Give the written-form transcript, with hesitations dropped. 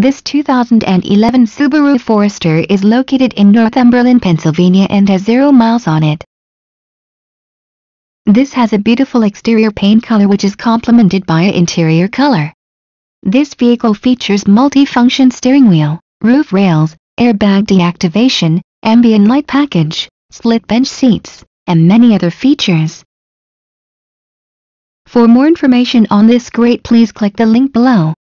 This 2011 Subaru Forester is located in Northumberland, Pennsylvania and has 0 miles on it. This has a beautiful exterior paint color which is complemented by an interior color. This vehicle features multi-function steering wheel, roof rails, airbag deactivation, ambient light package, split bench seats, and many other features. For more information on this great, please click the link below.